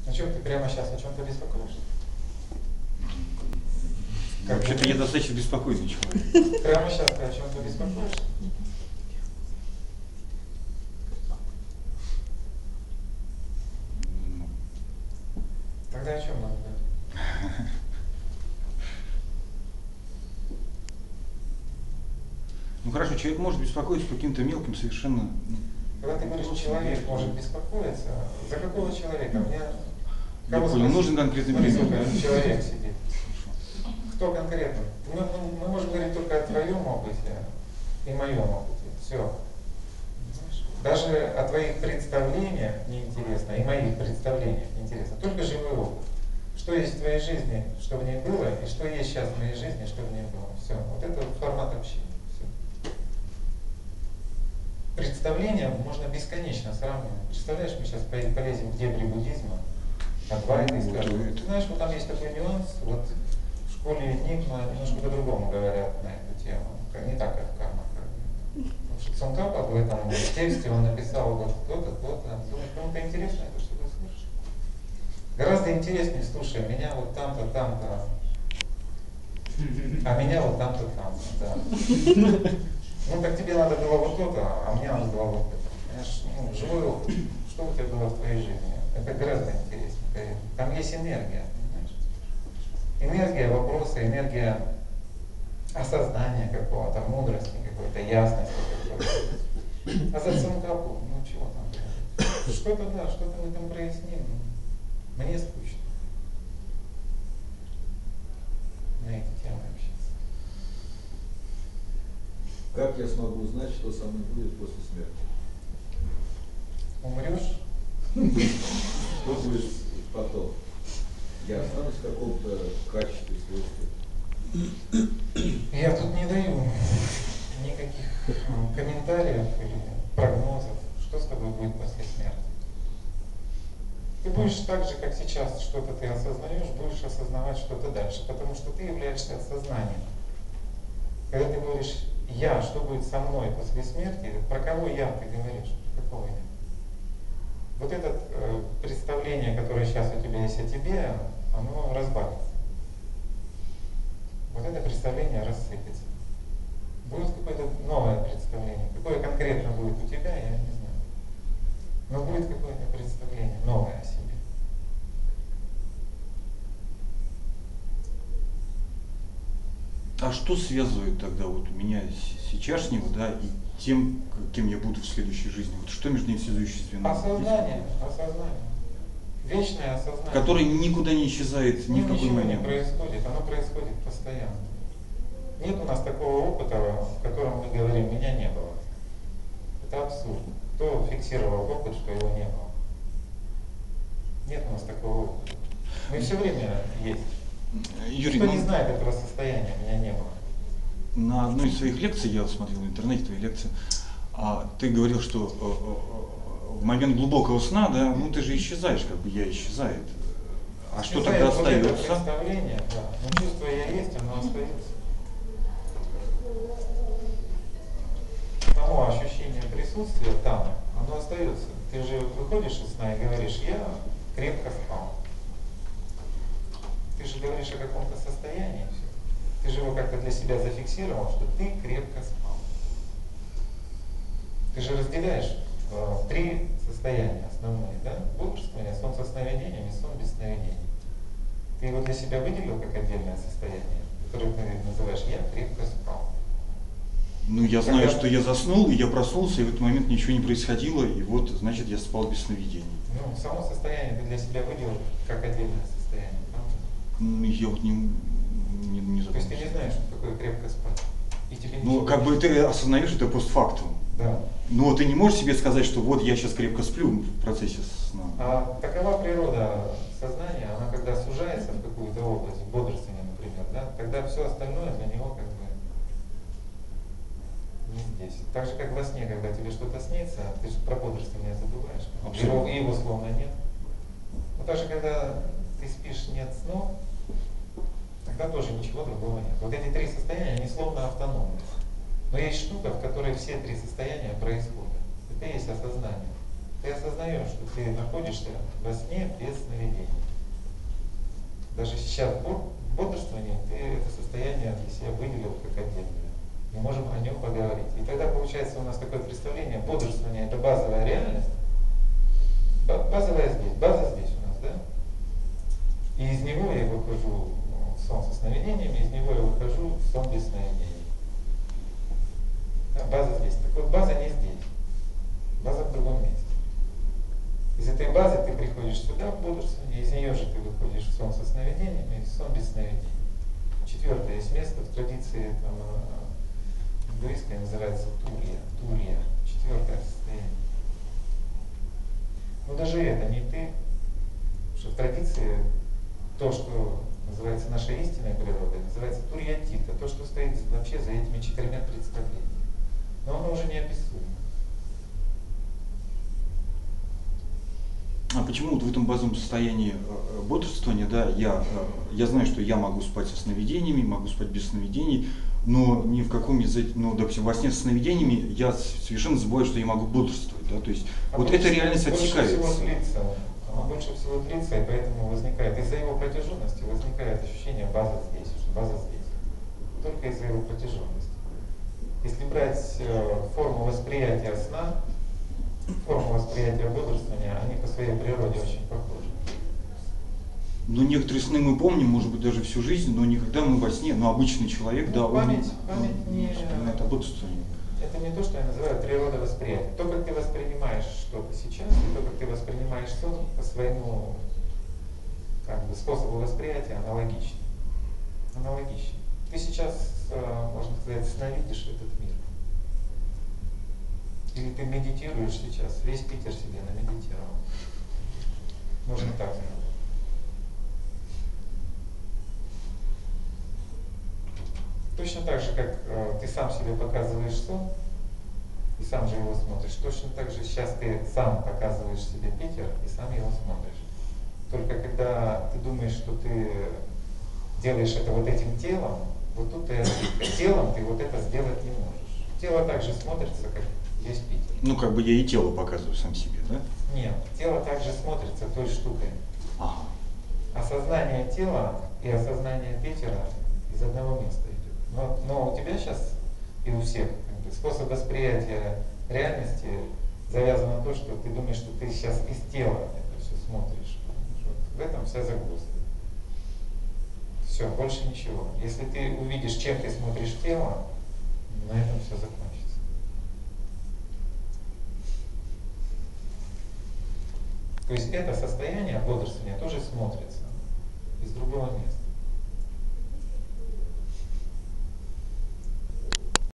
О чем ты прямо сейчас, о чем ты беспокоишься? Вообще-то я достаточно беспокойный человек. Прямо сейчас ты о чем-то беспокоишься? Тогда о чем надо говорить? Ну хорошо, человек может беспокоиться по каким-то мелким совершенно. Когда ты говоришь, человек может беспокоиться, за какого человека? Я понял, нужен конкретный пример. Человек сидит. Кто конкретно? Мы можем говорить только о твоем опыте и моем опыте. Все. Даже о твоих представлениях неинтересно, и моих представлениях неинтересно. Только живой опыт. Что есть в твоей жизни, что в ней было, и что есть сейчас в моей жизни, что в ней было. Все. Вот это формат общения. Все. Представления можно бесконечно сравнивать. Представляешь, мы сейчас полезем в дебри буддизма, Адвайты, и скажем, ты знаешь, вот там есть такой нюанс, вот в школе Энигма немножко по-другому говорят на эту тему, не так, как в кармах. Потому что Цонкапа в этом тексте он написал вот то-то, то-то. Думаешь, кому-то интересно это, что ты слышишь? Гораздо интереснее, слушай, меня вот там-то, там-то, а меня вот там-то, там-то, да. Ну так тебе надо было вот то-то, а мне надо было вот это. Понимаешь, ну, живой опыт. Что у тебя было в твоей жизни? Это гораздо интереснее. Там есть энергия, понимаешь? Энергия вопроса, энергия осознания какого-то, мудрости какой-то, ясности какой-то. А за Цонкапу, ну чего там? Что-то да, что-то мы там проясним. Мне скучно на эти темы общаться. Как я смогу узнать, что со мной будет после смерти? Умрешь? Что будет потом? Я останусь в каком-то качестве, свойстве? Я тут не даю никаких комментариев или прогнозов, что с тобой будет после смерти. Ты будешь так же, как сейчас, что-то ты осознаешь, будешь осознавать что-то дальше, потому что ты являешься сознанием. Когда ты говоришь «я», что будет со мной после смерти, про кого я ты говоришь? Какого я? Вот это представление, которое сейчас у тебя есть о тебе, оно разбавится. Вот это представление рассыпется. Будет какое-то новое представление. Какое конкретно будет у тебя, я не знаю. Но будет какое-то представление новое о себе. А что связывает тогда вот меня сейчасшнего, да, и тем, кем я буду в следующей жизни? Вот что между ними связующее звено? Осознание. Вечное осознание. Которое никуда не исчезает ни в какой момент. Ничего не происходит, оно происходит постоянно. Нет у нас такого опыта, в котором мы говорим, меня не было. Это абсурд. Кто фиксировал опыт, что его не было? Нет у нас такого опыта. Мы все время есть. Юрий, Кто не знает этого состояния, меня не было. На одной из своих лекций, я смотрел в интернете твои лекции, ты говорил, что в момент глубокого сна, да, ну ты же исчезаешь, как бы я исчезает. А что тогда остается? Вот это представление, да. Но чувство я есть, оно остается. Само ощущение присутствия там, оно остается. Ты же выходишь из сна и говоришь, я крепко спал. Ты же говоришь о каком-то состоянии. Ты же его как-то для себя зафиксировал, что ты крепко спал. Ты же разделяешь три состояния основные, да? Бодрствование, сон со сновидением и сон без сновидений. Ты его для себя выделил как отдельное состояние, которое ты называешь «я крепко спал». Ну, я знаю, что я заснул, и я проснулся, и в этот момент ничего не происходило, и вот, значит, я спал без сновидений. Ну, само состояние ты для себя выделил как отдельное состояние, правда? Ну, я вот не То есть ты не знаешь, что такое крепко спать? И тебе ну, как бы ты осознаешь это постфактум. Да. Но ты не можешь себе сказать, что вот я сейчас крепко сплю в процессе сна. А такова природа сознания, она когда сужается в какую-то область, в бодрствование, например, да, тогда все остальное для него как бы не здесь. Так же, как во сне, когда тебе что-то снится, ты же про бодрствование забываешь. Его словно нет. Но также, когда ты спишь, нет снов, тогда тоже ничего другого нет. Вот эти три состояния, они словно автономны. Но есть штука, в которой все три состояния происходят. Это и есть осознание. Ты осознаешь, что ты находишься во сне без сновидений. Даже сейчас в бодрствовании ты это состояние для себя выделил как отдельное. Мы можем о нем поговорить. И тогда получается у нас такое представление: бодрствование — это базовая реальность. Базовая здесь, база здесь у нас, да? И из него я выхожу в сон со сновидениями, из него я выхожу в сон без сновидений. Да, база здесь. Так вот, база не здесь. База в другом месте. Из этой базы ты приходишь сюда в бодрствование, из нее же ты выходишь в сон со сновидениями, в сон без сновидений. Четвертое есть место в традиции там, индуистской, называется турья. Турья. Четвертое состояние. Но даже это не ты, что в традиции то, что называется нашей истинной природой, называется турьятита, то, что стоит вообще за этими четырьмя представлениями. Но оно уже неописуемо. А почему вот в этом базовом состоянии бодрствования, да, я знаю, что я могу спать со сновидениями, могу спать без сновидений, но ни в каком из этих, ну, допустим, во сне со сновидениями я совершенно забываю, что я могу бодрствовать, да, то есть вот эта реальность отсекается. Больше всего длится, и поэтому возникает, из-за его протяженности возникает ощущение база здесь, что база здесь. Только из-за его протяженности. Если брать форму восприятия сна, форму восприятия бодрствования, они по своей природе очень похожи. Но некоторые сны мы помним, может быть, даже всю жизнь, но никогда мы во сне, но обычный человек, Ну, да, память он не вспоминает о бодрствовании. Это не то, что я называю природа восприятия. То, как ты воспринимаешь что-то сейчас, и то, как ты воспринимаешь сон, по своему как бы, способу восприятия аналогично. Аналогично. Ты сейчас, можно сказать, сновидишь этот мир. Или ты медитируешь сейчас, весь Питер себе намедитировал. Можно так сказать. Точно так же, как ты сам себе показываешь сон, и сам же его смотришь, точно так же сейчас ты сам показываешь себе Питер, и сам его смотришь. Только когда ты думаешь, что ты делаешь это вот этим телом, вот тут ты ошибка. Телом ты вот это сделать не можешь. Тело также смотрится, как весь Питер. Ну, как бы я и тело показываю сам себе, да? Нет, тело также смотрится той штукой. Ага. Осознание тела и осознание Питера из одного места идет. Но у тебя сейчас и у всех как бы, способ восприятия реальности завязан на то, что ты думаешь, что ты сейчас из тела это все смотришь. Вот в этом вся загвоздка. Все, больше ничего. Если ты увидишь, чем ты смотришь тело, на этом все закончится. То есть это состояние бодрствования тоже смотрится из другого места.